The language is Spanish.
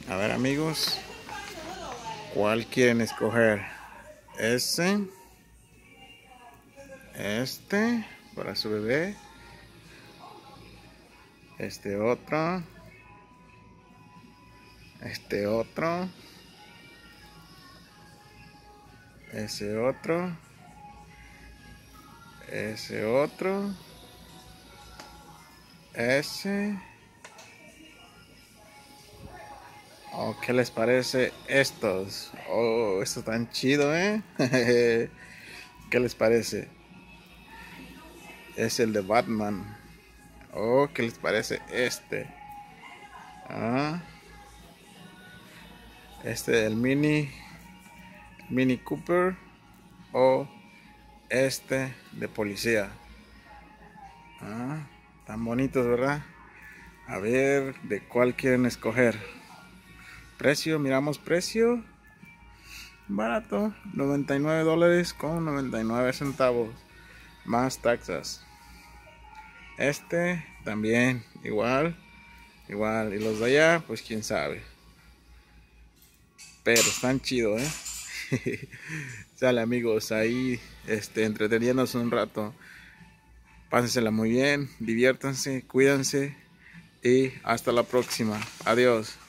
A ver, amigos, ¿cuál quieren escoger? Este para su bebé, este otro, este otro, ese otro, ese otro, ese. Oh, ¿qué les parece estos? Oh, estos tan chido, ¿eh? ¿Qué les parece? Es el de Batman. Oh, ¿qué les parece este? Ah, este el Mini Cooper o este de policía. Ah, tan bonitos, ¿verdad? A ver, ¿de cuál quieren escoger? Precio, miramos precio. Barato, $99 con 99 centavos. Más taxas. Este también, igual. Y los de allá, pues quién sabe. Pero están chidos, ¿eh? Sale, amigos, ahí entreteniéndose un rato. Pásensela muy bien, diviértanse, cuídense y hasta la próxima. Adiós.